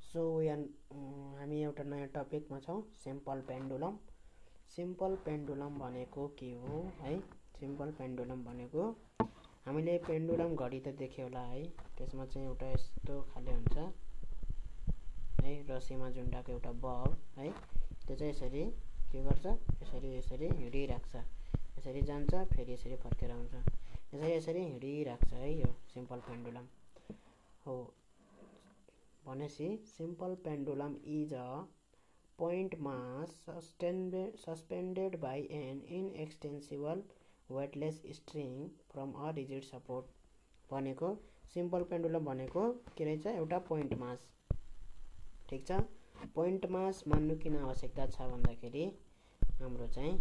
So हामी एउटा नयाँ टपिकमा छौँ, सिम्पल पेन्डुलम। सिम्पल पेन्डुलम भनेको के हो है? सिम्पल पेन्डुलम भनेको हामीले पेन्डुलम घडी त देख्यो होला है, त्यसमा चाहिँ एउटा यस्तो खाले हुन्छ है, रस्सीमा झुन्डाको एउटा बल है, त्यो चाहिँ यसरी के गर्छ, यसरी हिँडिराख्छ, यसरी जान्छ फेरि यसरी फर्केर आउँछ, यसरी हिँडिराख्छ है, यो सिम्पल पेन्डुलम हो। भनेपछि simple pendulum is a point mass suspended by an inextensible weightless string from a rigid support। भनेको सिम्पल पेन्डुलम भनेको के रहेछ, एउटा पोइन्ट मास। ठिक छ, पोइन्ट मास मान्नु किन आवश्यकता छ भन्दाखेरि हाम्रो चाहिँ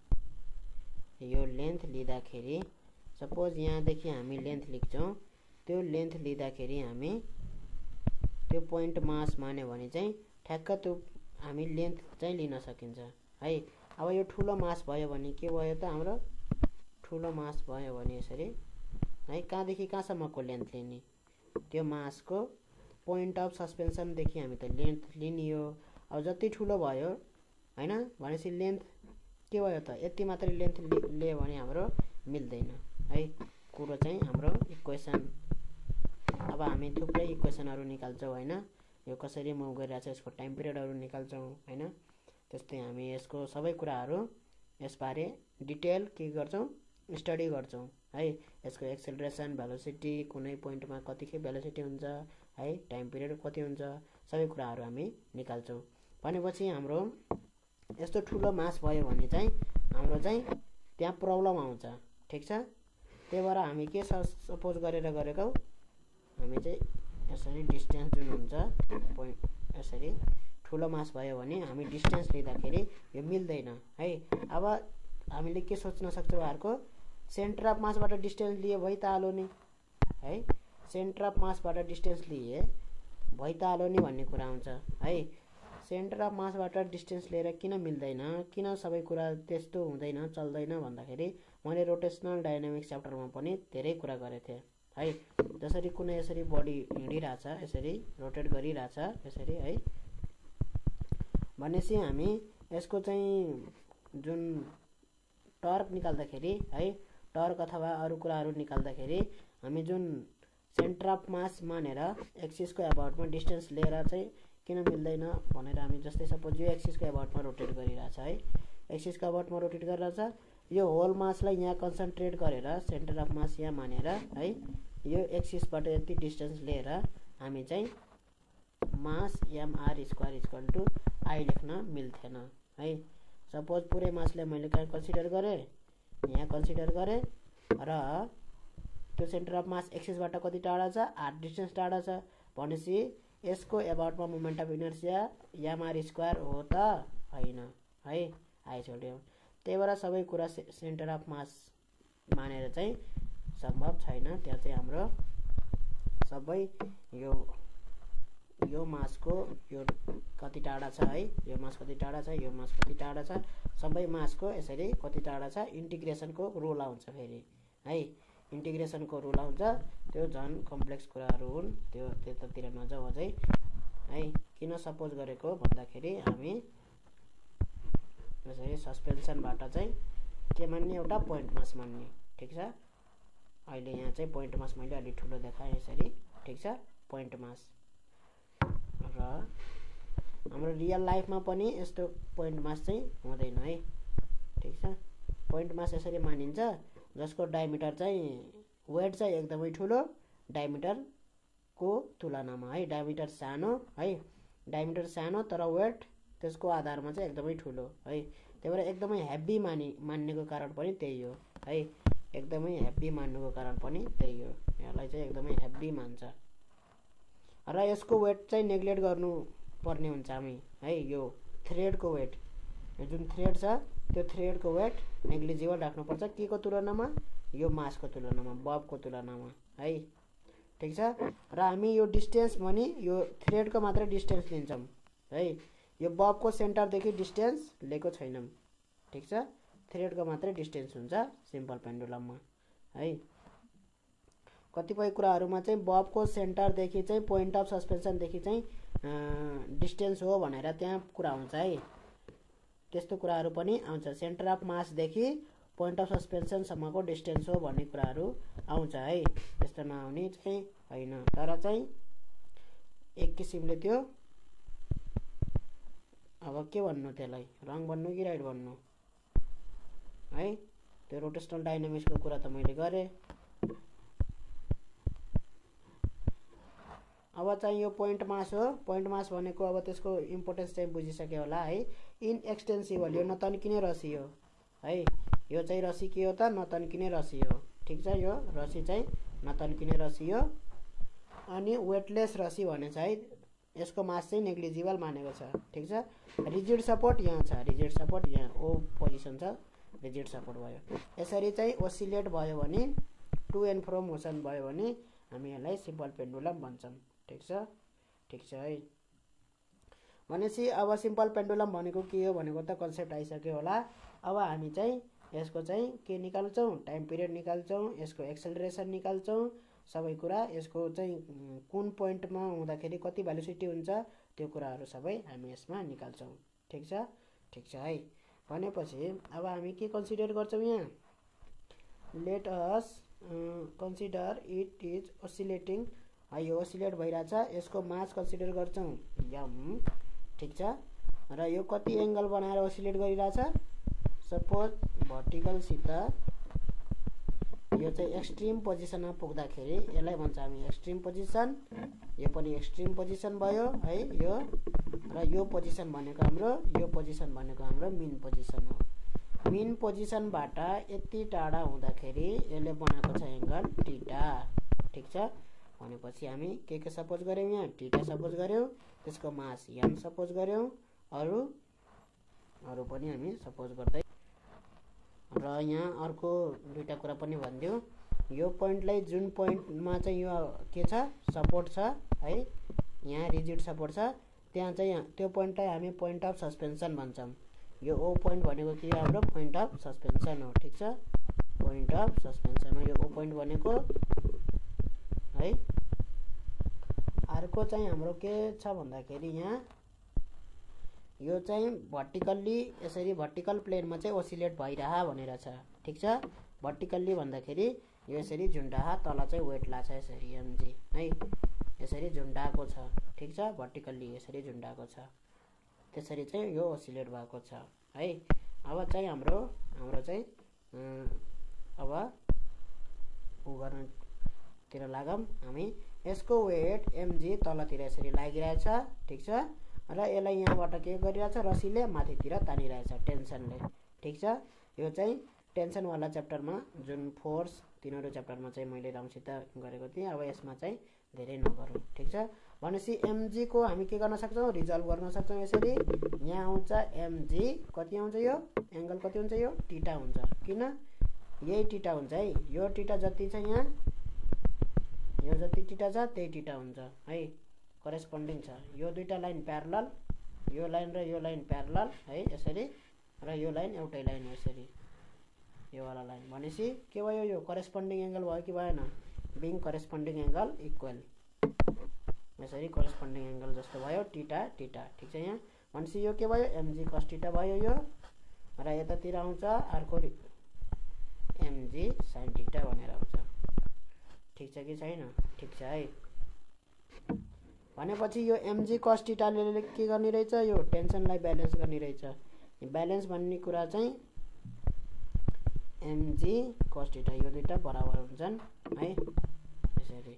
यो लेन्थ लिँदाखेरि, सपोज यहाँदेखि हामी लेन्थ लेख्छौँ, त्यो लेन्थ लिँदाखेरि हामी त्यो पोइन्ट मास मान्यो भने चाहिँ ठ्याक्क त्यो हामी लेन्थ चाहिँ लिन सकिन्छ है। अब यो ठुलो मास भयो भने के भयो त, हाम्रो ठुलो मास भयो भने यसरी है, कहाँदेखि कहाँसम्मको लेन्थ लिने, त्यो मासको पोइन्ट अफ सस्पेन्सनदेखि हामी त लेन्थ लिने हो। अब जति ठुलो भयो हैन भनेपछि लेन्थ के भयो त, यति मात्रै लेन्थ लियो भने हाम्रो मिल्दैन है। कुरो चाहिँ हाम्रो इक्वेसन, अब हामी थुप्रै इक्वेसनहरू निकाल्छौँ हैन, यो कसरी मुभ गरिरहेछ, यसको टाइम पिरियडहरू निकाल्छौँ हैन। त्यस्तै हामी यसको सबै कुराहरू यसबारे डिटेल के गर्छौँ, स्टडी गर्छौँ है। यसको एक्सेलरेसन, भेलोसिटी, कुनै पोइन्टमा कतिखेर भेलोसिटी हुन्छ है, टाइम पिरियड कति हुन्छ, सबै कुराहरू हामी निकाल्छौँ। भनेपछि हाम्रो यस्तो ठुलो मास भयो भने चाहिँ हाम्रो चाहिँ त्यहाँ प्रब्लम आउँछ। ठिक छ, त्यही भएर हामी के सपोज गरेको हामी चाहिँ यसरी डिस्टेन्स जुन हुन्छ पोइन्ट, यसरी ठुलो मास भयो भने हामी डिस्टेन्स लिँदाखेरि यो मिल्दैन है। अब हामीले के सोच्न सक्छौँ, अर्को सेन्टर अफ मासबाट डिस्टेन्स लिए भइ त हाल्यो नि है, सेन्टर अफ मासबाट डिस्टेन्स लिए भइ त हाल्यो नि भन्ने कुरा आउँछ है। सेन्टर अफ मासबाट डिस्टेन्स लिएर किन मिल्दैन, किन सबै कुरा त्यस्तो हुँदैन, चल्दैन भन्दाखेरि मैले रोटेसनल डाइनामिक्स च्याप्टरमा पनि धेरै कुरा गरेको थिएँ है। जसरी कुनै यसरी बडी हिँडिरहेछ, यसरी रोटेट गरिरहेछ यसरी है, भनेपछि हामी यसको चाहिँ जुन टर्क निकाल्दाखेरि है, टर्क अथवा अरू कुराहरू निकाल्दाखेरि हामी जुन सेन्टर अफ मास मानेर एक्सिसको एबाउटमा डिस्टेन्स लिएर चाहिँ किन मिल्दैन भनेर हामी, जस्तै सपोज यो एक्सिसको एबाउटमा रोटेट गरिरहेछ है, एक्सिसको एबाउटमा रोटेट गरिरहेछ, यो होल मासलाई यहाँ कन्सन्ट्रेट गरेर सेन्टर अफ मास यहाँ मानेर है, यो एक्सिसबाट यति डिस्टेन्स लिएर हामी चाहिँ mass m r square equal to I लेख्न मिल्थेन है। सपोज पुरै मासलाई मैले कहाँ कन्सिडर गरेँ, यहाँ कन्सिडर गरेँ र त्यो सेन्टर अफ मास एक्सिसबाट कति टाढा छ, आर डिस्टेन्स टाढा छ, भनेपछि यसको एबाउटमा moment of inertia m r square हो त होइन है, आई छोड्यो। त्यही भएर सबै कुरा सेन्टर अफ मास मानेर चाहिँ सम्भव छैन। त्यहाँ चाहिँ हाम्रो सबै यो मासको यो कति टाढा छ है, यो मास कति टाढा छ, यो मास कति टाढा छ, सबै मासको यसरी कति टाढा छ, इन्टिग्रेसनको रुल आउँछ फेरि है, इन्टिग्रेसनको रुल आउँछ। त्यो झन् कम्प्लेक्स कुराहरू हुन्, त्यो त्यतातिर नजाऊ अझै है। किन सपोज गरेको भन्दाखेरि हामी यसरी सस्पेन्सनबाट चाहिँ के मान्ने, एउटा पोइन्ट मास मान्ने। ठिक छ, अहिले यहाँ चाहिँ पोइन्ट मास मैले अलिक ठुलो देखाएँ यसरी। ठिक छ, पोइन्ट मास। र हाम्रो रियल लाइफमा पनि यस्तो पोइन्ट मास चाहिँ हुँदैन है। ठिक छ, पोइन्ट मास यसरी मानिन्छ जसको डायमिटर चाहिँ वेट चाहिँ एकदमै ठुलो डायमिटरको तुलनामा है, डायमिटर सानो है, डायमिटर सानो तर वेट त्यसको आधारमा चाहिँ एकदमै ठुलो है। त्यही भएर एकदमै हेभी मान्नेको कारण पनि त्यही हो है, एकदमै हेभी मान्नुको कारण पनि त्यही हो, यसलाई चाहिँ एकदमै हेभी मान्छ र यसको वेट चाहिँ नेग्लेक्ट गर्नुपर्ने हुन्छ हामी है। यो थ्रेडको वेट, जुन थ्रेड छ त्यो थ्रेडको वेट नेग्लिजिबल राख्नुपर्छ, के को तुलनामा, यो मासको तुलनामा, बबको तुलनामा है। ठिक छ, र हामी यो डिस्टेन्स भने यो थ्रेडको मात्रै डिस्टेन्स लिन्छौँ है, यो बबको सेन्टरदेखि डिस्टेन्स लिएको छैनौँ। ठिक छ, थ्रेडको मात्रै डिस्टेन्स हुन्छ सिम्पल पेन्डुलममा है। कतिपय कुराहरूमा चाहिँ बबको सेन्टरदेखि चाहिँ पोइन्ट अफ सस्पेन्सनदेखि चाहिँ डिस्टेन्स हो भनेर त्यहाँ कुरा आउँछ है। त्यस्तो कुराहरू पनि आउँछ। सेन्टर अफ मासदेखि पोइन्ट अफ सस्पेन्सनसम्मको डिस्टेन्स हो भन्ने कुराहरू आउँछ है। त्यस्तो नआउने चाहिँ होइन, तर चाहिँ एक किसिमले त्यो अब के भन्नु, त्यसलाई रङ भन्नु कि राइट भन्नु है। त्यो रोटेसनल डाइनामिक्सको कुरा त मैले गरेँ। अब चाहिँ यो पोइन्ट मास हो। पोइन्ट मास भनेको अब त्यसको इम्पोर्टेन्स चाहिँ बुझिसक्यो होला है। इनएक्सटेन्सिबल, यो नतन्किने रसी हो है। यो चाहिँ रसी के हो त, नतन्किने रसी हो। ठिक छ, यो रसी चाहिँ नतन्किने रसी हो। अनि वेटलेस रसी भनेछ है, यसको मास चाहिँ नेग्लिजिबल मानेको छ। ठिक छ। रिजिड सपोर्ट यहाँ छ, रिजिड सपोर्ट यहाँ ओ पोजिसन छ, रिजिड सपोर्ट भयो। यसरी चाहिँ ओसिलेट भयो भने, टु एन्ड फ्रो मोसन भयो भने हामी यसलाई सिम्पल पेन्डुलम भन्छौँ। ठिक छ, ठिक छ है। भनेपछि अब सिम्पल पेन्डुलम भनेको के हो भनेको त कन्सेप्ट आइसक्यो होला। अब हामी चाहिँ यसको चाहिँ के निकाल्छौँ, टाइम पिरियड निकाल्छौँ, यसको एक्सेलरेसन निकाल्छौँ, सबै कुरा यसको चाहिँ कुन पोइन्टमा हुँदाखेरि कति भेलोसिटी हुन्छ त्यो कुराहरू सबै हामी यसमा निकाल्छौँ। ठिक छ, ठिक छ है। भनेपछि अब हामी के कन्सिडर गर्छौँ यहाँ, let us consider it is oscillating है। यो ओसिलेट भइरहेछ, यसको मास कन्सिडर गर्छौँ यम। ठिक छ। र यो कति एङ्गल बनाएर ओसिलेट गरिरहेछ, सपोज भर्टिकलसित यो चाहिँ एक्सट्रिम पोजिसनमा पुग्दाखेरि यसलाई भन्छ हामी एक्सट्रिम पोजिसन। यो पनि एक्सट्रिम पोजिसन भयो है यो। र यो पोजिसन भनेको हाम्रो, यो पोजिसन भनेको हाम्रो मिन पोजिसन हो। मिन पोजिसनबाट यति टाढा हुँदाखेरि यसले बनाएको छ एङ्गल टीटा। ठिक छ। भनेपछि हामी के सपोज गर्यौँ, यहाँ टीटा सपोज गर्यौँ, त्यसको मास एम सपोज गर्यौँ, अरू पनि हामी सपोज गर्दै। र यहाँ अर्को दुईटा कुरा पनि भनिदिउँ, यो पोइन्टलाई जुन पोइन्टमा चाहिँ यो के छ, सपोर्ट छ है, यहाँ रिजिड सपोर्ट छ, त्यहाँ चाहिँ त्यो पोइन्टलाई हामी पोइन्ट अफ सस्पेन्सन भन्छौँ। यो ओ पोइन्ट भनेको के हाम्रो पोइन्ट अफ सस्पेन्सन हो। ठिक छ, पोइन्ट अफ सस्पेन्सन हो यो ओ पोइन्ट भनेको है। अर्को चाहिँ हाम्रो के छ भन्दाखेरि यहाँ यो चाहिँ भर्टिकल्ली यसरी भर्टिकल प्लेनमा चाहिँ ओसिलेट भइरह भनेर छ। ठिक छ। भर्टिकल्ली भन्दाखेरि यो यसरी झुन्डाहा, तल चाहिँ वेट लाग्छ यसरी एमजी है, यसरी झुन्डाएको छ। ठिक छ। भर्टिकल्ली यसरी झुन्डाएको छ, त्यसरी चाहिँ यो ओसिलेट भएको छ है। अब चाहिँ हाम्रो चाहिँ अब उ गर्नतिर लागौँ हामी। यसको वेट एमजी तलतिर यसरी लागिरहेछ। ठिक छ। र यसलाई यहाँबाट के गरिरहेछ, रसीले माथितिर तानिरहेछ टेन्सनले। ठिक छ। यो चाहिँ टेन्सनवाला च्याप्टरमा जुन फोर्स तिनीहरू च्याप्टरमा चाहिँ मैले राम्रोसित गरेको थिएँ। अब यसमा चाहिँ धेरै नगरौँ। ठिक छ। भनेपछि एमजीको हामी के गर्न सक्छौँ, रिजल्भ गर्न सक्छौँ यसरी। यहाँ आउँछ एमजी कति आउँछ, यो एङ्गल कति हुन्छ, यो टीटा हुन्छ। किन, यही टीटा हुन्छ है। यो टीटा जति छ यहाँ, यो जति टीटा छ त्यही टीटा हुन्छ है, करेस्पोन्डिङ छ। यो दुईटा लाइन प्यारलल, यो लाइन र यो लाइन प्यारलल है यसरी, र यो लाइन एउटै लाइन हो यसरी, यो वाला लाइन। भनेपछि के भयो, यो करेस्पोन्डिङ एङ्गल भयो कि भएन, बिङ करेस्पोन्डिङ एङ्गल इक्वल, यसरी करेस्पोन्डिङ एङ्गल जस्तो भयो टीटा टीटा। ठिक छ। यहाँ भनेपछि यो के भयो, एमजी कस टीटा भयो यो, र यतातिर आउँछ अर्को एमजी साइन टीटा भनेर आउँछ। ठिक छ कि छैन, ठिक छ है। भनेपछि यो एमजी कस टीटाले के गर्ने रहेछ, यो टेन्सनलाई ब्यालेन्स गर्ने रहेछ। ब्यालेन्स भन्ने कुरा चाहिँ एमजी कस टीटा, यो दुईटा बराबर हुन्छन् है यसरी।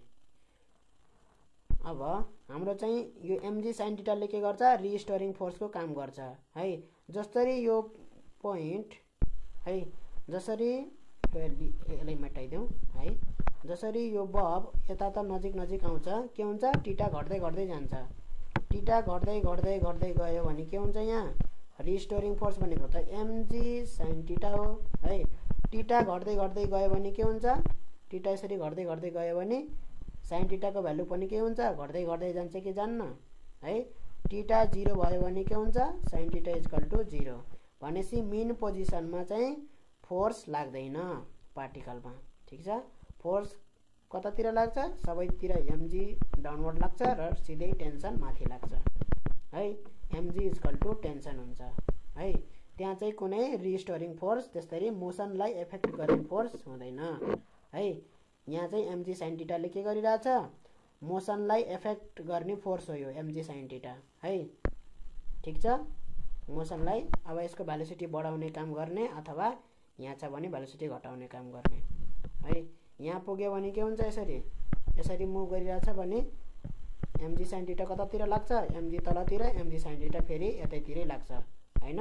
अब हाम्रो चाहिँ यो एमजी साइन टीटाले के गर्छ, रिस्टोरिङ फोर्सको काम गर्छ है। जसरी यो पोइन्ट है, जसरी यसलाई मेटाइदिउँ है, जसरी यो बब यता त नजिक नजिक आउँछ, के हुन्छ, टीटा घट्दै घट्दै जान्छ। टीटा घट्दै घट्दै घट्दै गयो भने के हुन्छ, यहाँ रिस्टोरिङ फोर्स भनेको त एमजी साइन टीटा हो है। टीटा घट्दै घट्दै गयो भने के हुन्छ, टीटा यसरी घट्दै घट्दै गयो भने साइन टीटाको भ्यालु पनि के हुन्छ, घट्दै घट्दै जान्छ कि जान्न है। टीटा 0 भयो भने के हुन्छ, साइन टीटा इक्वल टु 0। भनेपछि मिन पोजिसनमा चाहिँ फोर्स लाग्दैन पार्टिकलमा। ठिक छ। फोर्स कतातिर लाग्छ, सबैतिर mg डाउनवर्ड लाग्छ र सिधै टेन्सन माथि लाग्छ है। mg इक्वल टु टेन्सन हुन्छ है। त्यहाँ चाहिँ कुनै रिस्टोरिङ फोर्स त्यसरी मोसनलाई एफेक्ट गर्ने फोर्स हुँदैन है। यहाँ चाहिँ mg sin θ ले के गरिरहेछ, मोसनलाई एफेक्ट गर्ने फोर्स हो यो mg sin θ है। ठीक छ, मोसनलाई अब यसको भेलोसिटी बढाउने काम गर्ने अथवा यहाँ छ भने भेलोसिटी घटाउने काम गर्ने है। यहाँ पुग्यो भने के हुन्छ, यसरी मुभ गरिरहेछ भने mg sin θ कतातिर लाग्छ, mg तलतिर, mg sin θ फेरि यतैतिरै लाग्छ हैन।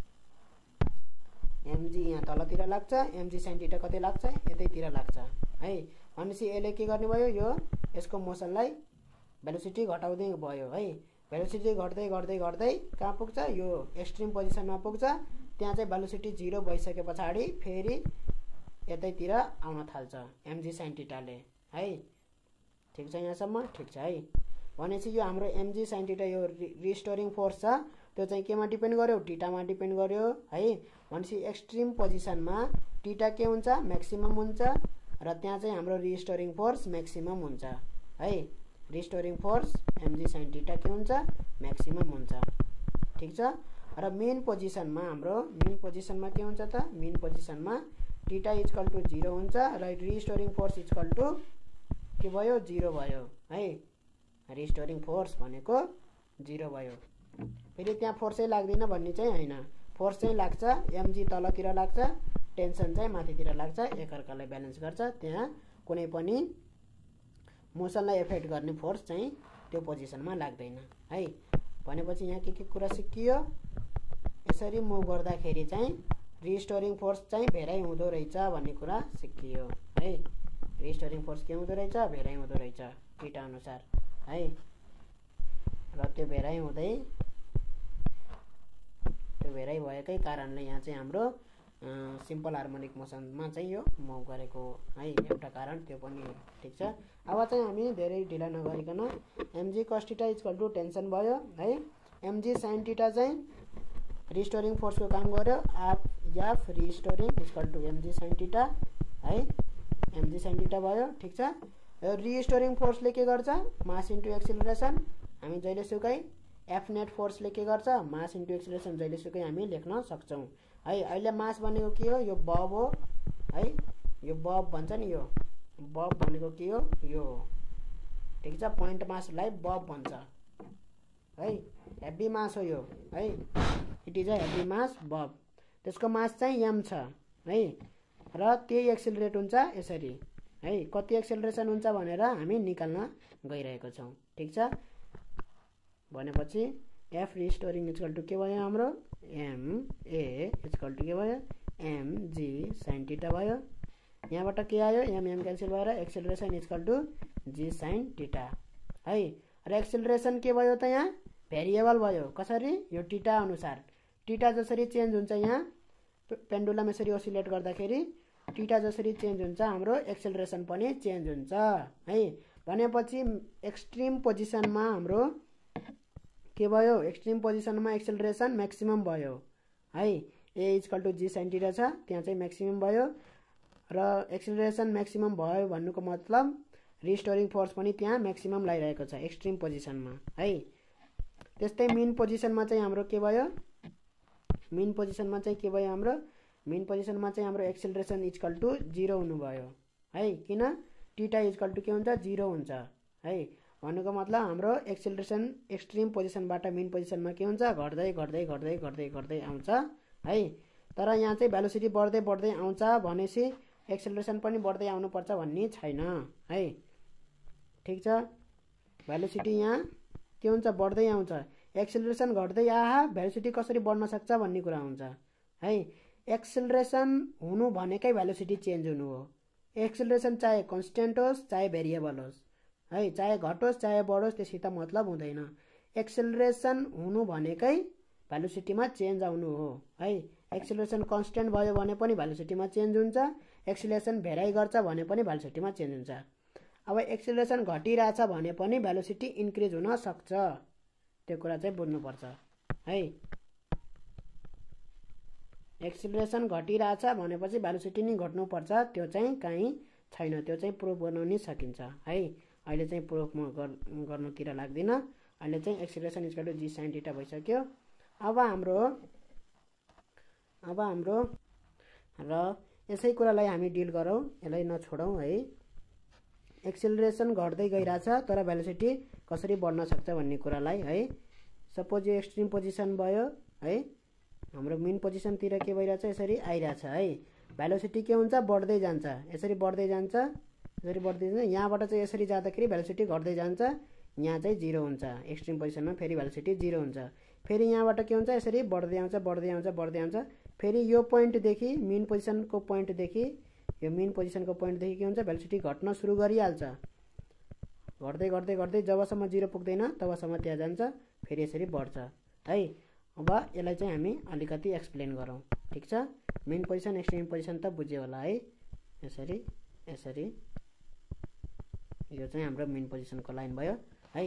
mg यहाँ तलतिर लाग्छ, mg sin θ कतै लाग्छ, यतैतिर लाग्छ है। भनेपछि यसले के गर्ने भयो, यो यसको मोसनलाई भेलोसिटी घटाउँदै भयो है। भेलोसिटी घट्दै घट्दै घट्दै कहाँ पुग्छ, यो एक्सट्रिम पोजिसनमा पुग्छ। त्यहाँ चाहिँ भेलोसिटी 0 भइसके पछाडि फेरि यतैतिर आउन थाल्छ mg sin θ ले है। ठीक छ यहाँसम्म, ठीक छ है। भनेपछि यो हाम्रो mg sin θ यो रिस्टोरिङ फोर्स छ, त्यो चाहिँ केमा डिपेन्ड गर्यो, थीटामा डिपेन्ड गर्यो है। भनेपछि एक्सट्रिम पोजिसनमा थीटा के हुन्छ, म्याक्सिमम हुन्छ र त्यहाँ चाहिँ हाम्रो रिस्टोरिङ फोर्स म्याक्सिमम हुन्छ है। रिस्टोरिङ फोर्स mg sin θ के हुन्छ, म्याक्सिमम हुन्छ। ठीक छ। र मेन पोजिसनमा के हुन्छ त, मेन पोजिसनमा थीटा इक्वल टु 0 हुन्छ र रिस्टोरिङ फोर्स इक्वल टु के भयो, 0 भयो है। रिस्टोरिङ फोर्स भनेको 0 भयो। फेरि त्यहाँ फोर्सै लाग्दैन भन्ने चाहिँ हैन, फोर्स चाहिँ लाग्छ, mg तलतिर लाग्छ, टेन्सन चाहिँ माथितिर लाग्छ, एकअर्कालाई ब्यालेन्स गर्छ। त्यहाँ कुनै पनि मोसनलाई एफेक्ट गर्ने फोर्स चाहिँ त्यो पोजिसनमा लाग्दैन है। भनेपछि यहाँ के कुरा सिकियो, यसरी मुभ गर्दाखेरि चाहिँ रिस्टोरिङ फोर्स चाहिँ भेराइ हुँदो रहेछ भन्ने कुरा सिकियो है। रिस्टोरिङ फोर्स के हुँदो रहेछ, भेराइ हुँदो रहेछ थीटा अनुसार है। र त्यो भेराइ भएकै कारणले यहाँ चाहिँ हाम्रो सिम्पल हार्मोनिक मोसनमा चाहिँ यो मुभ गरेको है, एउटा कारण त्यो पनि हो। ठीक छ। अब चाहिँ हामी धेरै ढिला नगरिकन mg cos θ equal to tension भयो है। mg sin θ चाहिँ रिस्टोरिङ फोर्सको काम गर्यो, F restoring equal to mg sin θ है। mg sin θ भयो। ठीक छ। रिस्टोरिङ फोर्सले के गर्छ, मास इन्टु एक्सिलरेसन। हामी जहिलेसुकै एफ नेट फोर्सले के गर्छ, मास इन्टु एक्सिलरेसन जहिलेसुकै हामी लेख्न सक्छौँ है। अहिले मास भनेको के हो, यो बब हो है। यो बब भन्छ नि, यो बब भनेको के हो, यो हो। ठीक छ, पोइन्ट मासलाई बब भन्छ है। हेभी मास हो यो है, it is a heavy mass bob. त्यसको मास चाहिँ m छ है र त्यही एक्सिलरेट हुन्छ यसरी है। कति एक्सिलरेसन हुन्छ भनेर हामी निकाल्न गइरहेको छौँ। ठीक छ। भनेपछि एफ रिस्टोरिङ इक्वल टु के भयो हाम्रो, ma इक्वल टु के भयो, mg sin θ भयो। यहाँबाट के आयो, m क्यान्सल भएर acceleration equal to g sin θ है। र एक्सिलरेसन के भयो त, यहाँ भेरिएबल भयो। कसरी, यो थीटा अनुसार। थीटा जसरी चेन्ज हुन्छ, यहाँ पेन्डुलम यसरी ओसिलेट गर्दाखेरि थीटा जसरी चेन्ज हुन्छ, हाम्रो एक्सिलरेसन पनि चेन्ज हुन्छ है। भनेपछि एक्सट्रिम पोजिसनमा हाम्रो के भयो, एक्सट्रिम पोजिसनमा एक्सिलरेसन म्याक्सिमम भयो है। A equal to g sin θ छ, त्यहाँ चाहिँ म्याक्सिमम भयो र एक्सिलरेसन म्याक्सिमम भयो भन्नुको मतलब रिस्टोरिङ फोर्स पनि त्यहाँ म्याक्सिमम लागिरहेको छ एक्सट्रिम पोजिसनमा है। त्यस्तै मेन पोजिसनमा चाहिँ हाम्रो के भयो, मेन पोजिसनमा चाहिँ हाम्रो एक्सिलरेसन इक्वल टु 0 हुनुभयो है। किन, थीटा इक्वल टु के हुन्छ, 0 हुन्छ है। भन्नुको मतलब हाम्रो एक्सिलरेसन एक्सट्रिम पोजिसनबाट मेन पोजिसनमा के हुन्छ, घट्दै घट्दै घट्दै घट्दै घट्दै आउँछ है। तर यहाँ चाहिँ भेलोसिटी बढ्दै बढ्दै आउँछ भनेपछि एक्सिलरेसन पनि बढ्दै आउनुपर्छ भन्ने छैन है। ठीक छ। भेलोसिटी यहाँ के हुन्छ, बढ्दै आउँछ। एक्सिलरेसन घट्दै भेलोसिटी कसरी बढ्न सक्छ भन्ने कुरा हुन्छ है। एक्सिलरेसन हुनु भनेकै भेलोसिटी चेन्ज हुनु हो। एक्सिलरेसन चाहे कन्स्टेन्ट होस् चाहे भेरिएबल होस् है, चाहे घटोस् चाहे बढोस् त्यससित मतलब हुँदैन। एक्सिलरेसन हुनु भनेकै भेलोसिटीमा चेन्ज आउनु हो है। एक्सिलरेसन कन्स्टेन्ट भयो भने पनि भेलोसिटीमा चेन्ज हुन्छ, एक्सिलरेसन भेराइ गर्छ भने पनि भेलोसिटीमा चेन्ज हुन्छ। अब एक्सिलरेसन घटिरहेछ भने पनि भेलोसिटी इन्क्रिज हुन सक्छ, त्यो कुरा चाहिँ बुझ्नुपर्छ है। एक्सिलरेसन घटिरहेछ भनेपछि भेलोसिटी नि घट्नुपर्छ, त्यो चाहिँ कहीँ छैन, त्यो चाहिँ प्रुफ बनाउनै सकिन्छ है। अहिले चाहिँ प्रुफ म गर्नुतिर लाग्दिनँ। अहिले चाहिँ acceleration equal to g sine theta भइसक्यो। अब हाम्रो र यसै कुरालाई हामी डिल गरौँ, यसलाई नछोडौँ है। एक्सिलरेसन घट्दै गइरहेछ तर भेलोसिटी कसरी बढ्न सक्छ भन्ने कुरालाई है। सपोज यो एक्सट्रिम पोजिसन भयो है, हाम्रो मेन पोजिसनतिर के भइरहेछ, यसरी आइरहेछ है। भेलोसिटी के हुन्छ, बढ्दै जान्छ, यसरी बढ्दै जान्छ, यसरी बढ्दै जान्छ। यहाँबाट चाहिँ यसरी जाँदाखेरि भेलोसिटी घट्दै जान्छ, यहाँ चाहिँ 0 हुन्छ। एक्सट्रिम पोजिसनमा फेरि भेलोसिटी 0 हुन्छ। फेरि यहाँबाट के हुन्छ, यसरी बढ्दै आउँछ बढ्दै आउँछ बढ्दै आउँछ। फेरि यो पोइन्टदेखि मेन पोजिसनको पोइन्टदेखि यो मेन पोजिसनको पोइन्टदेखि के हुन्छ, भेलोसिटी घट्न सुरु गरिहाल्छ। घट्दै घट्दै घट्दै जबसम्म 0 पुग्दैन तबसम्म त्यहाँ जान्छ, फेरि यसरी बढ्छ है। अब यसलाई चाहिँ हामी अलिकति एक्सप्लेन गरौँ, ठिक छ। मेन पोजिसन एक्सट्रिम पोजिसन त बुझ्यो होला है। यसरी यसरी यो चाहिँ हाम्रो मेन पोजिसनको लाइन भयो है।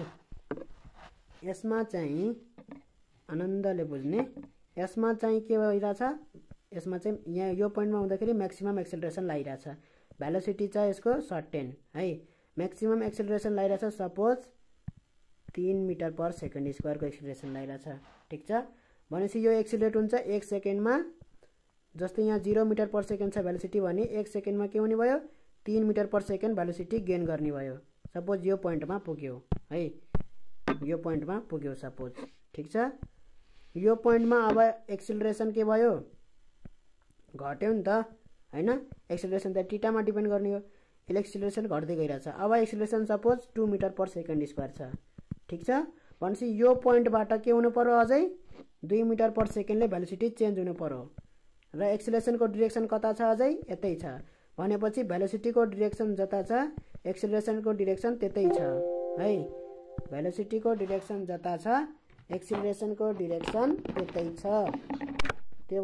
यसमा चाहिँ आनन्दले बुझ्ने, यसमा चाहिँ के भइरहेछ, यसमा चाहिँ यहाँ यो पोइन्टमा हुँदाखेरि म्याक्सिमम एक्सेलरेसन लागिरहेछ। भेलोसिटी छ यसको सर्टेन है। म्याक्सिमम एक्सेलरेसन लागिरहेछ, सपोज 3 मिटर पर सेकेन्ड स्क्वायरको एक्सेलरेसन लागिरहेछ, ठिक छ। भनेपछि यो एक्सिलरेट हुन्छ 1 सेकेन्डमा। जस्तै यहाँ 0 मिटर पर सेकेन्ड छ भेलोसिटी भने 1 सेकेन्डमा के हुने भयो, 3 metre per second velocity gain गर्ने भयो। सपोज यो पोइन्टमा पुग्यो है, यो पोइन्टमा पुग्यो सपोज, ठिक छ। यो पोइन्टमा अब एक्सेलरेसन के भयो, घट्यो नि त हैन। एक्सेलरेसन त थीटामा डिपेन्ड गर्ने हो। एक्सेलरेसन घट्दै गइरहेछ। अब acceleration suppose 2 metre per second square छ, ठिक छ। भनेपछि यो पोइन्टबाट के हुनु पर्यो, अझै 2 मिटर पर सेकेन्डले भेलोसिटी चेन्ज हुनु पर्यो र एक्सेलरेसनको डिरेक्सन कता छ, अझै यतै छ। भनेपछि भेलोसिटीको डिरेक्सन जता छ एक्सेलरेसनको डिरेक्सन त्यतै छ है। भेलोसिटीको डिरेक्सन जता छ एक्सेलरेसनको डिरेक्सन त्यतै छ। त्यो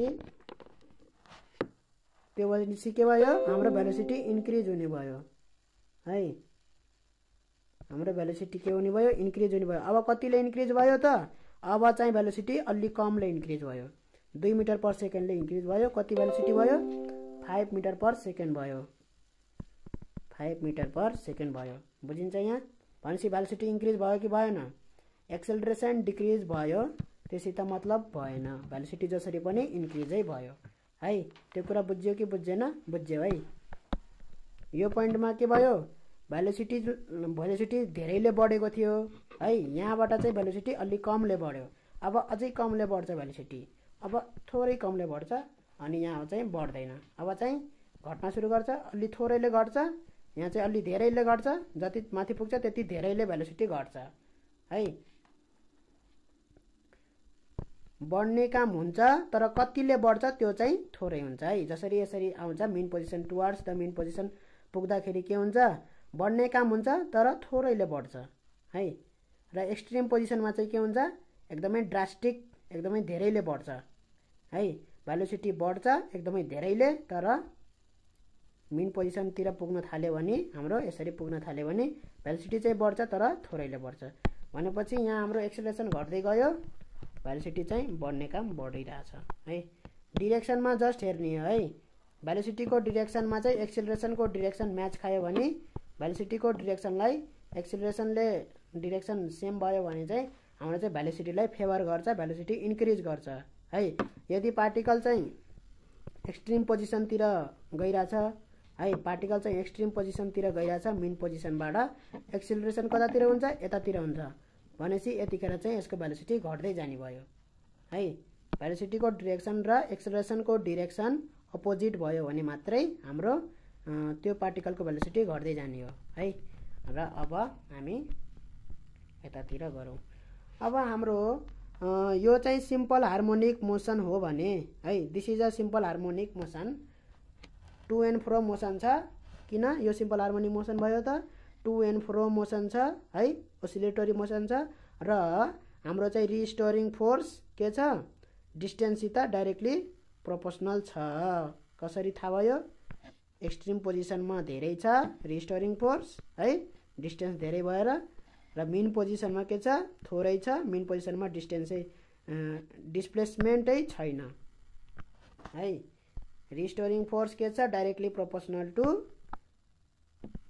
भनेपछि के भयो, हाम्रो भेलोसिटी इन्क्रिज हुने भयो है। हाम्रो भेलोसिटी के हुने भयो, इन्क्रिज हुने भयो। अब कतिले इन्क्रिज भयो त, अब चाहिँ भेलोसिटी अलि कमले इन्क्रिज भयो। 2 मिटर पर सेकेन्डले इन्क्रिज भयो। कति भेलोसिटी भयो, 5 मिटर पर सेकेन्ड भयो। 5 मिटर पर सेकेन्ड भयो, बुझिन्छ यहाँ। भनेपछि भेलोसिटी इन्क्रिज भयो कि भएन, एक्सेलरेसन डिक्रिज भयो, त्यसै त मतलब भएन। भेलोसिटी जसरी पनि इन्क्रिजै भयो है। त्यो कुरा बुझ्यो कि बुझ्दैन, बुझ्यो है। यो पोइन्टमा के भयो, भेलोसिटी धेरैले बढेको थियो है। यहाँबाट चाहिँ भेलोसिटी अलि कमले बढ्यो। अब अझै कमले बढ्छ भेलोसिटी, अब थोरै कमले बढ्छ अनि यहाँ चाहिँ बढ्दैन। अब चाहिँ घट्न सुरु गर्छ, अलि थोरैले घट्छ, यहाँ चाहिँ अलि धेरैले घट्छ। जति माथि पुग्छ त्यति धेरैले भेलोसिटी घट्छ है। बढ्ने काम हुन्छ तर कतिले बढ्छ त्यो चाहिँ थोरै हुन्छ है। जसरी यसरी आउँछ mean position towards the mean position पुग्दाखेरि के हुन्छ, बढ्ने काम हुन्छ तर थोरैले बढ्छ है। र एक्सट्रिम पोजिसनमा चाहिँ के हुन्छ, एकदमै ड्रास्टिक, एकदमै धेरैले बढ्छ है। भेलोसिटी बढ्छ एकदमै धेरैले, तर मेन पोजिसनतिर पुग्न थाल्यो भने, हाम्रो यसरी पुग्न थाल्यो भने भेलोसिटी चाहिँ बढ्छ तर थोरैले बढ्छ। भनेपछि यहाँ हाम्रो एक्सेलरेसन घट्दै गयो, भेलोसिटी चाहिँ बढ्ने काम बढिरहेछ है। डिरेक्सनमा जस्ट हेर्ने हो है। भेलोसिटीको डिरेक्सनमा चाहिँ एक्सेलरेसनको डिरेक्सन म्याच खायो भने भेलोसिटीको डिरेक्सनलाई एक्सेलरेसनले डिरेक्सन सेम भयो भने चाहिँ हाम्रो चाहिँ भेलोसिटीलाई फेभर गर्छ, भेलोसिटी इन्क्रिज गर्छ है। यदि पार्टिकल चाहिँ एक्सट्रिम पोजिसनतिर गइरहेछ है, पार्टिकल चाहिँ एक्सट्रिम पोजिसनतिर गइरहेछ, मेन पोजिसनबाट एक्सेलरेसन कतातिर हुन्छ, यतातिर हुन्छ भनेपछि यतिखेर चाहिँ यसको भेलोसिटी घट्दै जाने भयो है। भेलोसिटीको डिरेक्सन र एक्सेलरेसनको डिरेक्सन अपोजिट भयो भने मात्रै हाम्रो त्यो पार्टिकलको भेलोसिटी घट्दै जाने हो है। र अब हामी यतातिर गरौँ। अब हाम्रो यो चाहिँ सिम्पल हार्मोनिक मोसन हो भने है, this is a simple harmonic motion, to and fro motion छ। किन यो सिम्पल हार्मोनिक मोसन भयो त, टु एन्ड फ्रो मोसन छ है, ओसिलेटरी मोसन छ। र हाम्रो चाहिँ रिस्टोरिङ फोर्स के छ, डिस्टेन्ससित डाइरेक्टली प्रोपोर्सनल छ। कसरी थाहा भयो, एक्सट्रिम पोजिसनमा धेरै छ रिस्टोरिङ फोर्स है, डिस्टेन्स धेरै भएर। र मेन पोजिसनमा के छ, थोरै छ। मेन पोजिसनमा डिस्प्लेसमेन्टै छैन है। रिस्टोरिङ फोर्स के छ, directly proportional to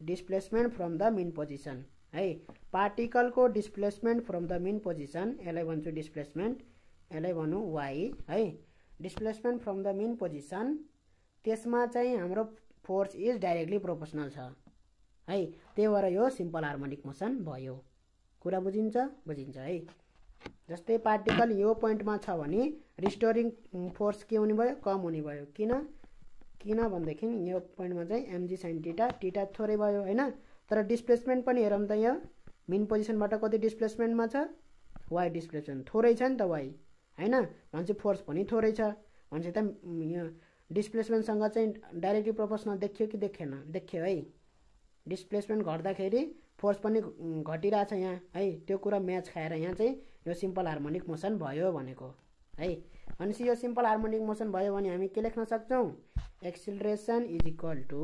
displacement from the mean position है। पार्टिकलको displacement from the mean position, यसलाई भन्छु डिस्प्लेसमेन्ट, यसलाई भनौँ वाई है। Displacement from the mean position, त्यसमा चाहिँ हाम्रो फोर्स इज डाइरेक्टली प्रोपोर्सनल छ है। त्यही भएर यो सिम्पल हार्मोनिक मोसन भयो। कुरा बुझिन्छ? बुझिन्छ है। जस्तै पार्टिकल यो पोइन्टमा छ भने रिस्टोरिङ फोर्स के हुने भयो? कम हुने भयो। किन भन्दाखेरि यो पोइन्टमा चाहिँ एमजी साइन टीटा, टीटा थोरै भयो हैन। तर डिस्प्लेसमेन्ट पनि हेरौँ त, यहाँ मिन पोजिसनबाट कति डिस्प्लेसमेन्टमा छ? वाई डिस्प्लेसमेन्ट थोरै छ नि त वाई हैन। भनेपछि फोर्स पनि थोरै छ। भनेपछि त यहाँ डिस्प्लेसमेन्टसँग चाहिँ डाइरेक्टली प्रोपोर्सनल देखियो कि देखेन? देखियो है। डिस्प्लेसमेन्ट घट्दाखेरि फोर्स पनि घटिरहेछ यहाँ है। त्यो कुरा म्याच खाएर यहाँ चाहिँ यो सिम्पल हार्मोनिक मोसन भयो भनेको है। भनेपछि यो सिम्पल हार्मोनिक मोसन भयो भने हामी के लेख्न सक्छौँ? Acceleration is equal to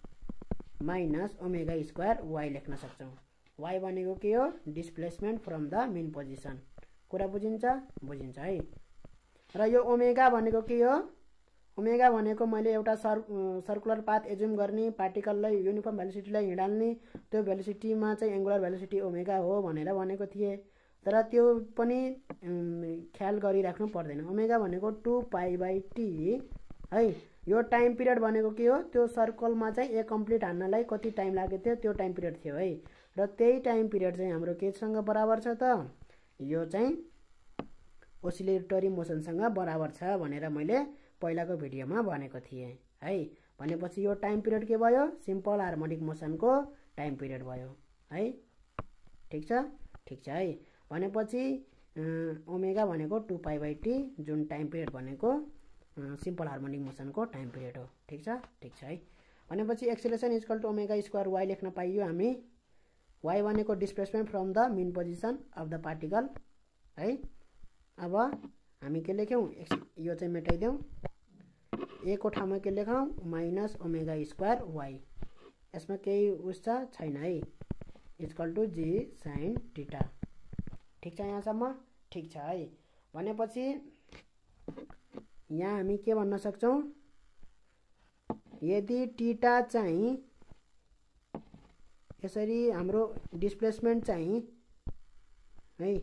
minus omega square y लेख्न सक्छौँ। वाई भनेको के हो? Displacement from the mean position. कुरा बुझिन्छ? बुझिन्छ है। र यो ओमेगा भनेको के हो? ओमेगा भनेको मैले एउटा सर्कुलर पाथ एज्युम गर्ने, पार्टिकललाई युनिफर्म भेलोसिटीलाई हिँडाल्ने, त्यो भेलोसिटीमा चाहिँ एङ्गुलर भेलोसिटी ओमेगा हो भनेर भनेको थिएँ। तर त्यो पनि ख्याल गरिराख्नु पर्दैन। ओमेगा भनेको 2π/t है। यो टाइम पिरियड भनेको के हो? त्यो सर्कलमा चाहिँ ए कम्प्लिट हान्नलाई कति टाइम लागेको थियो त्यो टाइम पिरियड थियो है। र त्यही टाइम पिरियड चाहिँ हाम्रो केसँग बराबर छ त? यो चाहिँ ओसिलेटरी मोसनसँग बराबर छ भनेर मैले पहिलाको भिडियोमा भनेको थिएँ है। भनेपछि यो टाइम पिरियड के भयो? सिम्पल हार्मोनिक मोसनको टाइम पिरियड भयो है। ठिक छ? ठिक छ है। भनेपछि ओमेगा भनेको 2π/t, जुन टाइम पिरियड भनेको सिम्पल हार्मोनिक मोसनको टाइम पिरियड हो। ठिक छ? ठिक छ है। भनेपछि acceleration equal to omega square y लेख्न पाइयो हामी। वाई भनेको displacement from the mean position of the particle है। अब हामी के लेख्यौँ? यो चाहिँ मेटाइदेऊ। ए को ठाउँमा के लेखौँ? Minus omega square y. यसमा केही उस छैन है। Equal to g sine theta. ठिक छ यहाँसम्म? ठिक छ है। भनेपछि यहाँ हामी के भन्न सक्छौँ? यदि टीटा चाहिँ यसरी हाम्रो डिस्प्लेसमेन्ट चाहिँ है,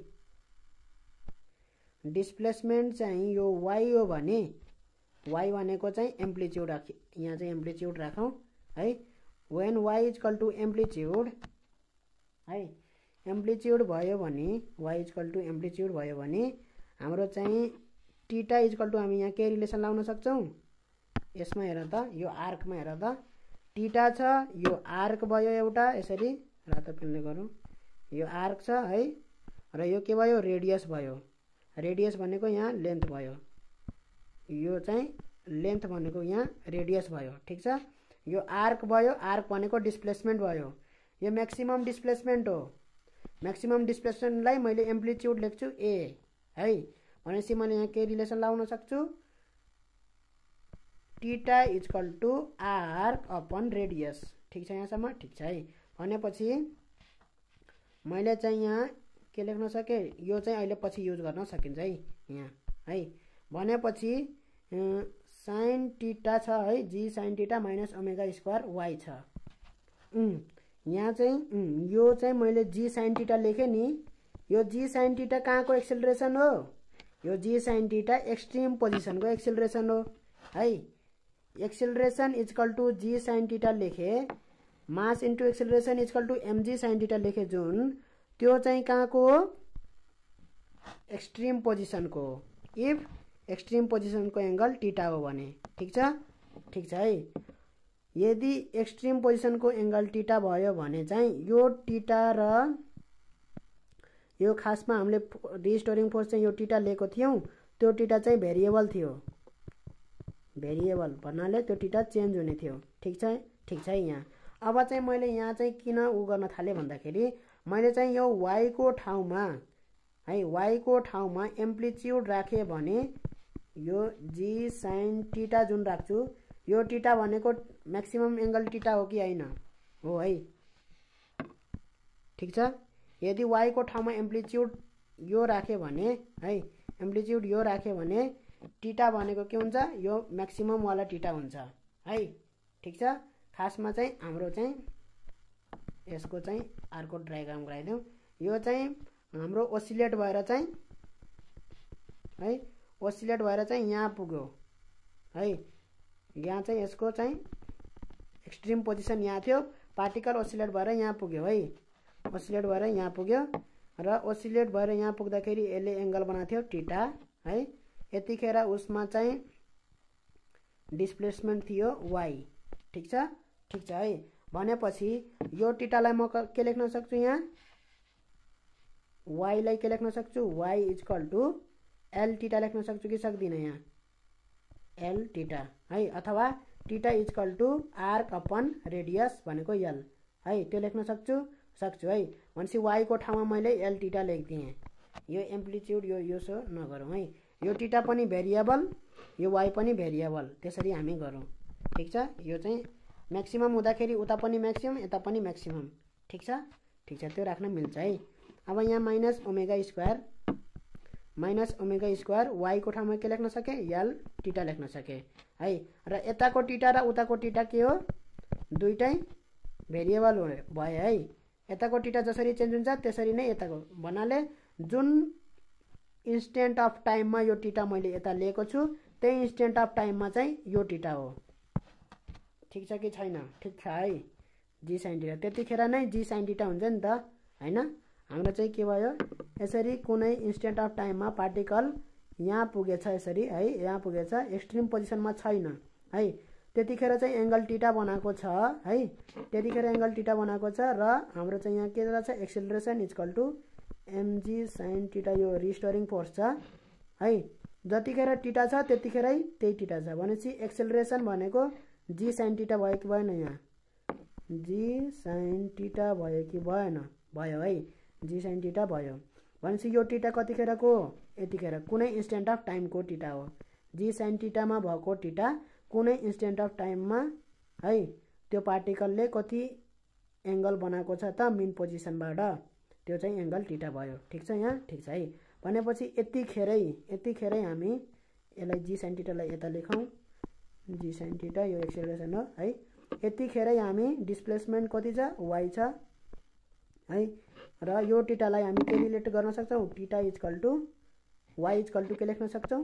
डिस्प्लेसमेन्ट चाहिँ यो वाई हो भने वाई भनेको चाहिँ एम्प्लिट्युड, यहाँ चाहिँ एम्प्लिट्युड राखौँ है। When y equal to amplitude है, एम्प्लिट्युड भयो भने वाई इक्वल टु एम्प्लिट्युड भयो भने हाम्रो चाहिँ टीटा इक्वल टु हामी यहाँ के रिलेसन लाउन सक्छौँ? यसमा हेर त, यो आर्कमा हेर त, टीटा छ, यो आर्क भयो एउटा, यसरी रातो पेनले गरौँ, यो आर्क छ है। र यो के भयो? रेडियस भयो। रेडियस भनेको यहाँ लेन्थ भयो, यो चाहिँ लेन्थ भनेको यहाँ रेडियस भयो। ठिक छ? यो आर्क भयो, आर्क भनेको डिस्प्लेसमेन्ट भयो। यो म्याक्सिमम डिस्प्लेसमेन्ट हो। म्याक्सिमम डिस्प्लेसमेन्टलाई मैले एम्प्लिट्युड लेख्छु ए है। भनेपछि मैले यहाँ के रिलेसन लाउन सक्छु? Theta equal to arc upon radius. ठिक छ यहाँसम्म? ठिक छ है। भनेपछि मैले चाहिँ यहाँ के लेख्न सकेँ? यो चाहिँ अहिले पछि युज गर्न सकिन्छ है यहाँ है। भनेपछि साइन टीटा छ है, g sine theta minus omega square y छ। यहाँ चाहिँ यो चाहिँ मैले जी साइन टीटा लेखेँ नि। यो जी साइन टीटा कहाँको एक्सेलरेसन हो? यो जी साइन टीटा एक्सट्रिम पोजिसनको एक्सेलरेसन हो है। Acceleration equal to g sine theta लेखे, mass into acceleration equal to m g sine theta लेखे, जुन त्यो चाहिँ कहाँको हो? एक्सट्रिम पोजिसनको हो। इफ एक्सट्रिम पोजिसनको एङ्गल टीटा हो भने। ठिक छ? ठिक छ है। यदि एक्सट्रिम पोजिसनको एङ्गल टीटा भयो भने चाहिँ यो टीटा र यो खासमा हामीले रिस्टोरिङ फोर्स चाहिँ यो टीटा लिएको थियौँ, त्यो टीटा चाहिँ भेरिएबल थियो। भेरिएबल भन्नाले त्यो टीटा चेन्ज हुने थियो। ठिक छ? ठिक छ है। यहाँ अब चाहिँ मैले यहाँ चाहिँ किन उ गर्न थालेँ भन्दाखेरि मैले चाहिँ यो वाई को ठाउँमा है, वाई को ठाउँमा एम्प्लिट्युड राखेँ भने यो जी साइन टीटा जुन राख्छु, यो टीटा भनेको म्याक्सिमम एङ्गल टीटा हो कि होइन? हो है। ठिक छ? यदि वाई को ठाउँमा एम्प्लिट्युड यो राख्यो भने है, एम्प्लिट्युड यो राख्यो भने टीटा भनेको के हुन्छ? यो म्याक्सिमम वाला टीटा हुन्छ है। ठिक छ? खासमा चाहिँ हाम्रो चाहिँ यसको चाहिँ अर्को डायग्राम गराइदिउँ। यो चाहिँ हाम्रो ओसिलेट भएर चाहिँ है ओसिलेट भएर चाहिँ यहाँ पुग्यो है। यहाँ चाहिँ यसको चाहिँ एक्सट्रिम पोजिसन यहाँ थियो, पार्टिकल ओसिलेट भएर यहाँ पुग्यो है। ओसिलेट भएर यहाँ पुग्यो र ओसिलेट भएर यहाँ पुग्दाखेरि यसले एंगल बनाएको थियो थीटा है। यतिखेर उसमा चाहिँ डिस्प्लेसमेन्ट थियो y। ठीक छ है। भनेपछि यो थीटालाई म के लेख्न सक्छु, यहाँ y लाई के लेख्न सक्छु, y equal to l theta लेख्न सक्छु कि सक्दिनँ, यहाँ l थीटा है। अथवा theta equal to arc upon radius भनेको l है, त्यो लेख्न सक्छु है। भनेपछि y को ठाउँमा मैले l थीटा लेखिदिएँ। यो एम्प्लिट्युड यो सो नगरौँ है। यो थीटा पनि भेरिएबल, यो y पनि भेरिएबल, त्यसरी हामी गरौँ। ठीक छ। यो चाहिँ म्याक्सिमम हुँदाखेरि उता पनि म्याक्सिमम यता पनि म्याक्सिमम। ठीक छ, त्यो राख्न मिल्छ है। अब यहाँ माइनस ओमेगा स्क्वायर y को ठाउँमा के लेख्न सके, l थीटा लेख्न सके है। र यताको थीटा र उताको थीटा के हो, दुईटै भेरिएबल भयो है। यताको थीटा जसरी चेन्ज हुन्छ त्यसरी नै यताको, भन्नाले जुन इन्स्टेन्ट अफ टाइममा यो थीटा मैले यता लिएको छु त्यही इन्स्टेन्ट अफ टाइममा चाहिँ यो थीटा हो। ठीक छ कि छैन? ठीक छ है। जी साइन थीटा त्यतिखेर नै जी साइन थीटा हुन्छ नि त हैन। हाम्रो चाहिँ के भयो, यसरी कुनै इन्स्टेन्ट अफ टाइममा पार्टिकल यहाँ पुगेछ यसरी है, यहाँ पुगेछ, एक्सट्रिम पोजिसनमा छैन है। त्यतिखेर चाहिँ एंगल थीटा बनाएको छ है। त्यतिखेर एंगल थीटा बनाएको छ र हाम्रो चाहिँ यहाँ के रहेछ, acceleration equal to mg sin theta, यो रिस्टोरिङ फोर्स छ है। जतिखेर थीटा छ त्यतिखेरै त्यही थीटा छ। भनेपछि एक्सेलरेसन भनेको जी साइन थीटा भयो कि भएन, यहाँ जी साइन थीटा भयो कि भएन, भयो है। जी साइन थीटा भयो। भनेपछि यो थीटा कतिखेरको, यतिखेर कुनै इन्स्टेन्ट अफ टाइमको थीटा हो। जी साइन थीटामा भएको थीटा कुनै इन्स्टेन्ट अफ टाइममा है, त्यो पार्टिकलले कति एंगल बनाएको छ त मेन पोजिसनबाट, त्यो चाहिँ एंगल थीटा भयो। ठीक छ यहाँ? ठीक छ है। भनेपछि यतिखेरै हामी यसलाई जी साइन थीटालाई यता लेखौँ, जी साइन थीटा यो एक्सेलरेसन हो है। यतिखेरै हामी डिस्प्लेसमेन्ट कति छ, y छ है। र यो थीटालाई हामी के रिलेट गर्न सक्छौँ, theta equal to y equal to के लेख्न सक्छौँ,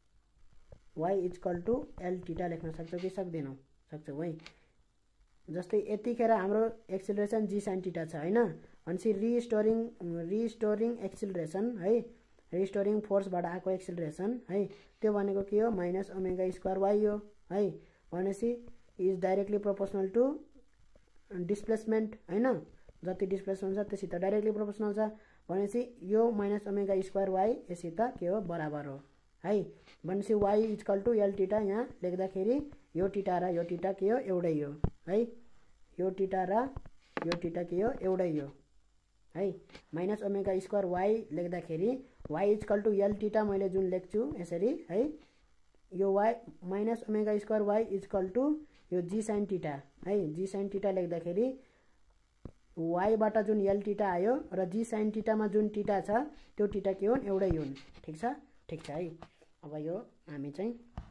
y equal to l theta लेख्न सक्छौँ कि सक्दैनौँ? सक्छौँ है। जस्तै यतिखेर हाम्रो एक्सेलरेसन जी साइन थीटा छ हैन। भनेपछि रिस्टोरिङ एक्सेलरेसन है, रिस्टोरिङ फोर्सबाट आएको एक्सेलरेसन है, त्यो भनेको के हो, माइनस ओमेगा स्क्वायर y हो है। भनेपछि is directly proportional to displacement हैन, जति डिस्प्लेसमेन्ट छ त्यससित डाइरेक्टली प्रोपोर्सनल छ। भनेपछि यो माइनस ओमेगा स्क्वायर y यससित के हो, बराबर हो है। भनेपछि y equal to l theta यहाँ लेख्दाखेरि यो थीटा र यो थीटा के हो, एउटै हो है। यो थीटा र यो थीटा के हो, एउटै हो है। माइनस ओमेगा स्क्वायर y लेख्दाखेरि y equal to l theta मैले जुन लेख्छु यसरी है, यो y minus omega square y equal to यो जी साइन थीटा है। जी साइन थीटा लेख्दाखेरि y बाट जुन l थीटा आयो र जी साइन थीटामा जुन थीटा छ त्यो थीटा के हुन्, एउटै हुन्। ठीक छ है। अब यो हामी चाहिँ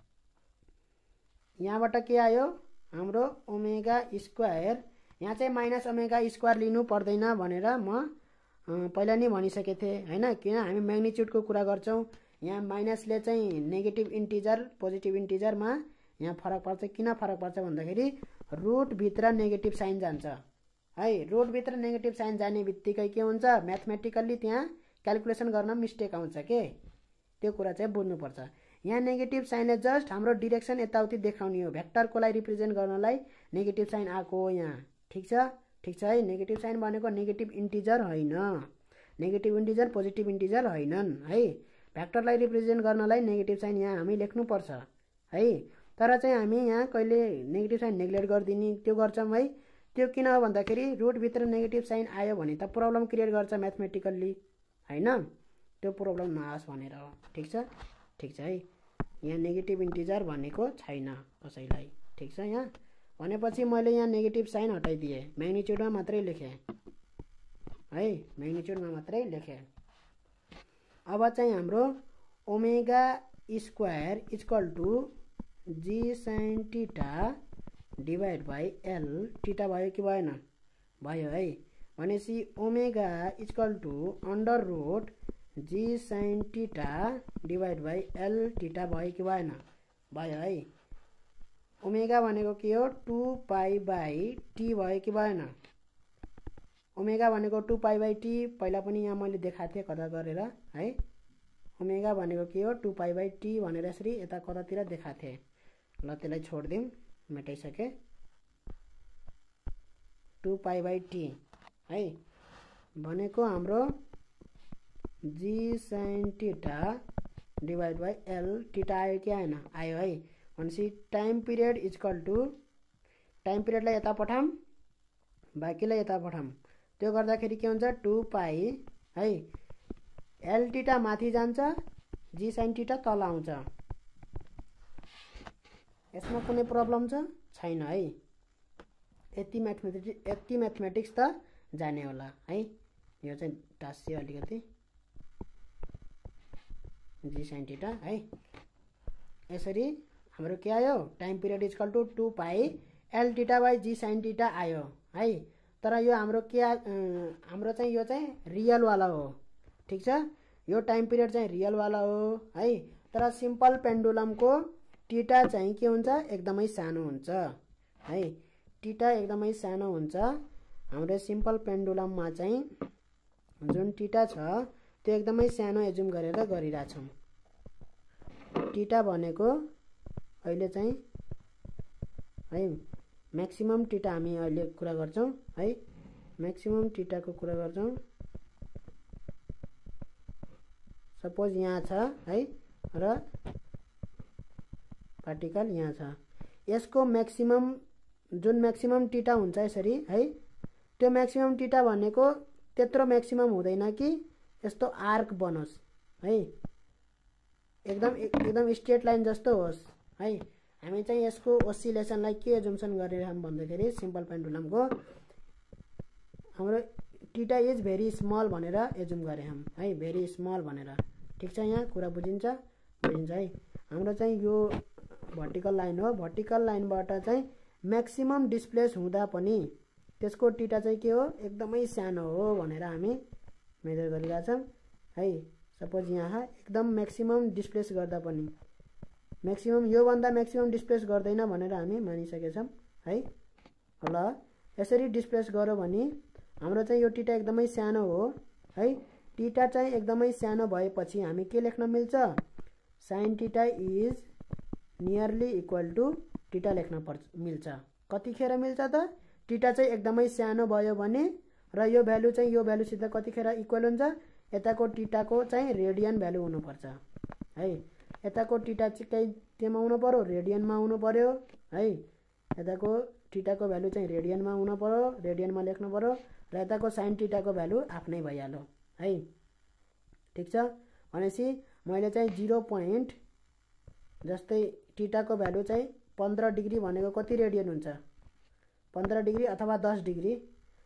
यहाँबाट के आयो, हाम्रो ओमेगा स्क्वायर, यहाँ चाहिँ माइनस ओमेगा स्क्वायर लिनु पर्दैन भनेर म पहिला नै भनिसकेको थिएँ हैन। किन हामी म्याग्निट्युडको कुरा गर्छौँ, यहाँ माइनसले चाहिँ नेगेटिभ इन्टिजर पोजिटिभ इन्टिजरमा यहाँ फरक पर्छ। किन फरक पर्छ भन्दाखेरि रुटभित्र नेगेटिभ साइन जान्छ है। रुटभित्र नेगेटिभ साइन जाने बित्तिकै के हुन्छ, म्याथमेटिकल्ली त्यहाँ क्यालकुलेसन गर्न मिस्टेक आउँछ के, त्यो कुरा चाहिँ बुझ्नुपर्छ। यहाँ नेगेटिभ साइनले जस्ट हाम्रो डिरेक्सन यताउति देखाउने हो, भेक्टरकोलाई रिप्रेजेन्ट गर्नलाई नेगेटिभ साइन आएको हो यहाँ। ठीक छ है। नेगेटिभ साइन भनेको नेगेटिभ इन्टिजर होइन, नेगेटिभ इन्टिजर पोजिटिभ इन्टिजर होइनन् है। भेक्टरलाई रिप्रेजेन्ट गर्नलाई नेगेटिभ साइन यहाँ हामी लेख्नुपर्छ है। तर चाहिँ हामी यहाँ कहिले नेगेटिभ साइन नेग्लेक्ट गरिदिने त्यो गर्छौँ है। त्यो किन हो भन्दाखेरि रुटभित्र नेगेटिभ साइन आयो भने त प्रब्लम क्रिएट गर्छ म्याथमेटिकल्ली हैन, त्यो प्रब्लम नआओस् भनेर हो। ठीक छ है। यहाँ नेगेटिभ इन्टिजर भनेको छैन कसैलाई। ठीक छ। यहाँ भनेपछि मैले यहाँ नेगेटिभ साइन हटाइदिएँ, म्याग्निट्युडमा मात्रै लेखेँ है, म्याग्निट्युडमा मात्रै लेखेँ। अब चाहिँ हाम्रो omega square equal to g sine theta divide by l theta भयो कि भएन, भयो है। भनेपछि omega equal to under root g sine theta divide by l theta भयो कि भएन? भयो है। ओमेगा भनेको के हो? 2 पाई बाई टी भयो कि भएन? ओमेगा भनेको 2 पाई बाई टी पहिला पनि यहाँ मैले देखाएको थिएँ कता गरेर है। ओमेगा भनेको के हो? 2 पाई बाई टी भनेर यसरी यता कतातिर देखाएको थिएँ। ल त्यसलाई छोडिदिउँ, मेटाइसके। 2 पाई बाई टी है भनेको हाम्रो g sine theta divide by l theta आयो कि आएन? आयो है। भनेपछि time period equal to time पिरियडलाई यता पठाऊँ, बाँकीलाई यता पठाऊँ। त्यो गर्दाखेरि के हुन्छ? 2 पाई है एल थीटा माथि जान्छ, जी साइन थीटा तल आउँछ। यसमा कुनै प्रब्लम छ? छैन है। यति म्याथमेटिक्स त जाने होला है। यो चाहिँ टाँसियो अलिकति, जी साइन थीटा है। यसरी हाम्रो के आयो? Time period equal to 2 pi l theta by g sine theta आयो है। तर यो हाम्रो के हाम्रो चाहिँ यो चाहिँ रियल वाला हो, ठीक छ। यो टाइम पिरियड चाहिँ रियल वाला हो है। तर सिम्पल पेन्डुलमको थीटा चाहिँ के हुन्छ? एकदमै सानो हुन्छ है। थीटा एकदमै सानो हुन्छ। हाम्रो सिम्पल पेन्डुलममा चाहिँ जुन थीटा छ त्यो एकदमै सानो एजुम गरेर गरिरहेछौँ। थीटा भनेको अहिले चाहिँ है म्याक्सिमम थीटा हामी अहिले कुरा गर्छौँ है। म्याक्सिमम थीटाको कुरा गर्छौँ। सपोज यहाँ छ है र पार्टिकल यहाँ छ। यसको म्याक्सिमम जुन म्याक्सिमम थीटा हुन्छ यसरी है, त्यो म्याक्सिमम थीटा भनेको त्यत्रो म्याक्सिमम हुँदैन कि यस्तो आर्क बनोस् है, एकदम स्ट्रेट लाइन जस्तो होस् है। हामी चाहिँ यसको ओसिलेसनलाई के एजुम्सन गरिरहौँ भन्दाखेरि सिम्पल पेन्डुलमको हाम्रो थीटा इज भेरी स्मल भनेर एजुम गरेछौँ है, भेरी स्मल भनेर। ठिक छ, यहाँ कुरा बुझिन्छ है। हाम्रो चाहिँ यो भर्टिकल लाइन हो। भर्टिकल लाइनबाट चाहिँ म्याक्सिमम डिस्प्लेस हुँदा पनि त्यसको थीटा चाहिँ के हो? एकदमै सानो हो भनेर हामी मेजर गरिरहेछौँ है। सपोज यहाँ एकदम म्याक्सिमम डिस्प्लेस गर्दा पनि म्याक्सिमम योभन्दा म्याक्सिमम डिस्प्लेस गर्दैन भनेर हामी मानिसकेछौँ है। ल यसरी डिस्प्लेस गर्यो भने हाम्रो चाहिँ यो थीटा एकदमै सानो हो है। थीटा चाहिँ एकदमै सानो भएपछि हामी के लेख्न मिल्छ? Sine theta is nearly equal to theta लेख्न मिल्छ। कतिखेर मिल्छ त? थीटा चाहिँ एकदमै सानो भयो भने र यो भ्यालु चाहिँ यो भ्यालुसित कतिखेर इक्वल हुन्छ? यताको थीटाको चाहिँ रेडियन भ्यालु हुनुपर्छ है। यताको थीटा चाहिँ केमा हुनु पर्यो? रेडियनमा हुनु पर्यो है। यताको थीटाको भ्यालु चाहिँ रेडियनमा हुनु पर्यो, रेडियनमा लेख्नु पर्यो र यताको साइन थीटाको भ्यालु आफ्नै भइहाल्यो है। ठिक छ। भनेपछि मैले चाहिँ 0 पोइन्ट जस्तै थीटाको भ्यालु चाहिँ 15 डिग्री भनेको कति रेडियन हुन्छ? 15 डिग्री अथवा 10 डिग्री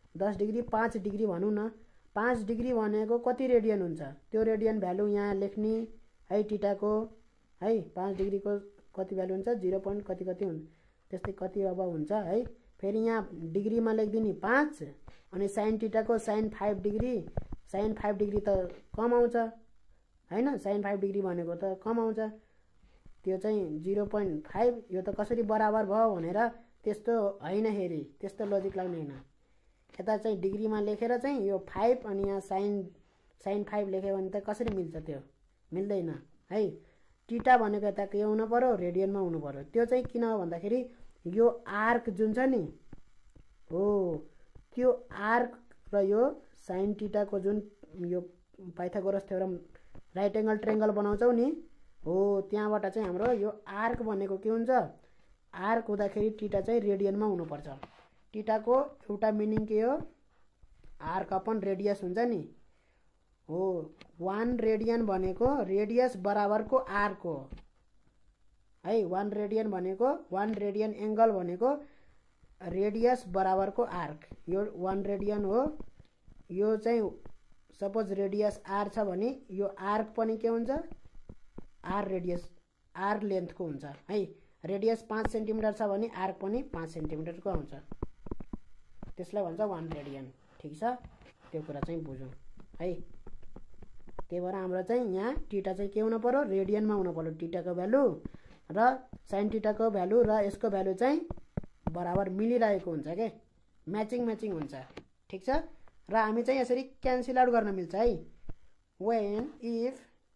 5 डिग्री भनौँ न। 5 डिग्री भनेको कति रेडियन हुन्छ? त्यो रेडियन भ्यालु यहाँ लेख्ने है थीटाको है। 5 डिग्रीको कति भ्यालु हुन्छ? 0 पोइन्ट कति हुन्छ, त्यस्तै कति अब हुन्छ है। फेरि यहाँ डिग्रीमा लेखिदिने 5 अनि साइन थीटाको साइन 5 डिग्री। साइन 5 डिग्री त कम आउँछ हैन, साइन 5 डिग्री भनेको त कम आउँछ। त्यो चाहिँ 0.5 यो त कसरी बराबर भयो भनेर त्यस्तो हैन हेरी, त्यस्तो लजिक लाग्ने हैन। यता चाहिँ डिग्रीमा लेखेर चाहिँ यो 5 अनि यहाँ साइन 5 लेख्यो भने त कसरी मिल्छ? त्यो मिल्दैन है। थीटा भनेको यता के हुनु पर्यो? रेडियनमा हुनु पर्यो। त्यो चाहिँ किन हो भन्दाखेरि यो आर्क जुन छ नि हो, त्यो आर्क र यो साइन थीटाको जुन यो Pythagoras theorem right angle triangle बनाउँछौ नि हो, त्यहाँबाट चाहिँ हाम्रो यो आर्क भनेको के हुन्छ? आर्क हुँदाखेरि थीटा चाहिँ रेडियनमा हुनुपर्छ। थीटाको एउटा मिनिङ के हो? आर्क अपन रेडियस हुन्छ नि हो। 1 रेडियन भनेको रेडियस बराबरको आर्क हो है। 1 रेडियन भनेको 1 रेडियन एंगल भनेको रेडियस बराबरको आर्क। यो 1 रेडियन हो। यो चाहिँ सपोज रेडियस आर छ भने यो आर्क पनि के हुन्छ? आर रेडियस आर लेन्थको हुन्छ है। रेडियस 5 सेन्टिमिटर छ भने आर्क पनि 5 सेन्टिमिटरको आउँछ। त्यसलाई भन्छ 1 रेडियन। ठिक छ, त्यो कुरा चाहिँ बुझौँ है। त्यही भएर हाम्रो चाहिँ यहाँ टीटा चाहिँ के हुनु पर्यो, रेडियनमा हुनु पर्यो टीटाको भ्यालु, र साइन टीटाको भ्यालु र यसको भ्यालु चाहिँ बराबर मिलिरहेको हुन्छ के, म्याचिङ हुन्छ। ठिक छ, र हामी चाहिँ यसरी क्यान्सल आउट गर्न मिल्छ है। वेन इफ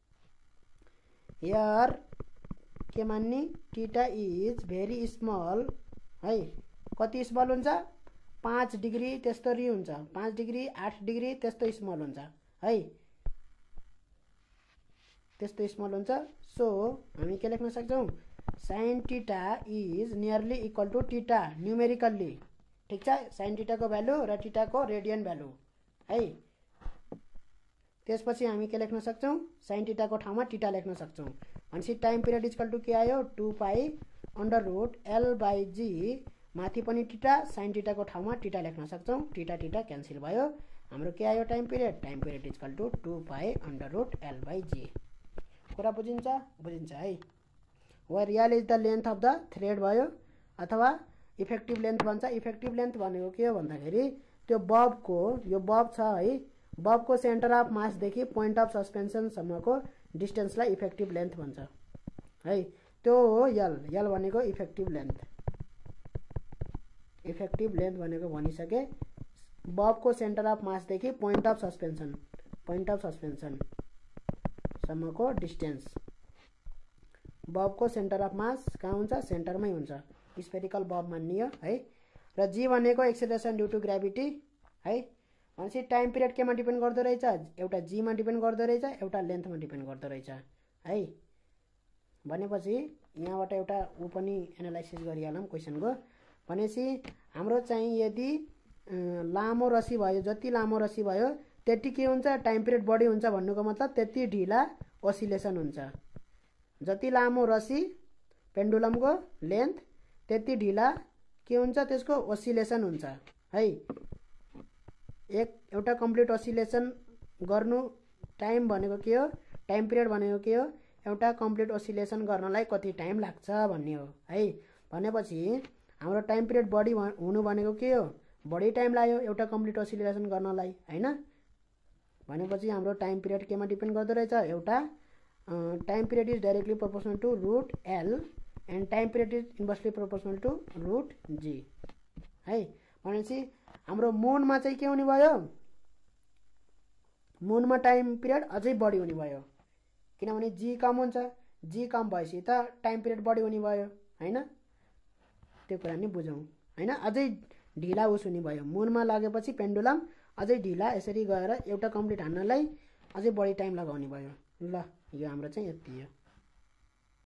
हियर के मान्ने, टीटा इज भेरी स्मल है, कति स्मल हुन्छ, 5 डिग्री त्यस्तरी हुन्छ, 5 डिग्री 8 डिग्री त्यस्तो स्मल हुन्छ है, त्यस्तो स्मल हुन्छ। सो हामी के लेख्न सक्छौँ, sine theta is nearly equal to theta numerically. ठिक छ, साइन टीटाको भ्यालु र टीटाको रेडियन भ्यालु है। त्यसपछि हामी के लेख्न सक्छौँ, साइन टीटाको ठाउँमा टीटा लेख्न सक्छौँ। भनेपछि टाइम पिरियड इक्वल टू के आयो, 2π√L/g, माथि पनि टीटा, साइन टीटाको ठाउँमा टीटा लेख्न सक्छौँ। टीटा टीटा क्यान्सल भयो, हाम्रो के आयो time period equal two 2π√L/g। कुरा बुझिन्छ है। Where l is the length of the thread भयो, अथवा इफेक्टिभ लेन्थ भन्छ। इफेक्टिभ लेन्थ भनेको के हो भन्दाखेरि त्यो बबको, यो बब छ है, बबको सेन्टर अफ मासदेखि पोइन्ट अफ सस्पेन्सनसम्मको डिस्टेन्सलाई इफेक्टिभ लेन्थ भन्छ है। त्यो हो यल भनेको इफेक्टिभ लेन्थ। इफेक्टिभ लेन्थ भनेको भनिसके, बबको सेन्टर अफ मासदेखि पोइन्ट अफ सस्पेन्सनसम्मको डिस्टेन्स। बबको सेन्टर अफ मास कहाँ हुन्छ, सेन्टरमै हुन्छ, स्फेरिकल बब मानियो है। र जी भनेको एक्सेलरेसन ड्यू टु ग्राभिटी है। भनेपछि टाइम पिरियड केमा डिपेन्ड गर्दो रहेछ, एउटा जीमा डिपेन्ड गर्दो रहेछ, एउटा लेन्थमा डिपेन्ड गर्दो रहेछ है। भनेपछि यहाँबाट एउटा ऊ पनि एनालाइसिस गरिहालौँ क्वेसनको। भनेपछि हाम्रो चाहिँ यदि लामो रसी भयो, जति लामो रसी भयो त्यति के हुन्छ, टाइम पिरियड बढी हुन्छ भन्नुको मतलब त्यति ढिला ओसिलेसन हुन्छ। जति लामो रसी पेन्डुलमको लेन्थ त्यति ढिला के हुन्छ, त्यसको ओसिलेसन हुन्छ है। एउटा कम्प्लिट ओसिलेसन गर्नु टाइम भनेको के हो, टाइम पिरियड भनेको के हो, एउटा कम्प्लिट ओसिलेसन गर्नलाई कति टाइम लाग्छ भन्ने हो है। भनेपछि हाम्रो टाइम पिरियड बढी हुनु भनेको के हो, बढी टाइम लाग्यो एउटा कम्प्लिट ओसिलेसन गर्नलाई हैन। भनेपछि हाम्रो टाइम पिरियड केमा डिपेन्ड गर्दो रहेछ, एउटा time period is directly proportional to √L and time period is inversely proportional to √G है। भनेपछि हाम्रो मुनमा चाहिँ के हुने भयो, मुनमा टाइम पिरियड अझै बढी हुने भयो, किनभने जी कम हुन्छ, जी कम भएपछि त टाइम पिरियड बढी हुने भयो हैन। त्यो कुरा नि बुझौँ हैन। अझै ढिला उस हुने भयो, मुनमा लागेपछि पेन्डुलम अझै ढिला यसरी गएर एउटा कम्प्लिट हान्नलाई अझै बढी टाइम लगाउने भयो। ल यो हाम्रो चाहिँ यति हो।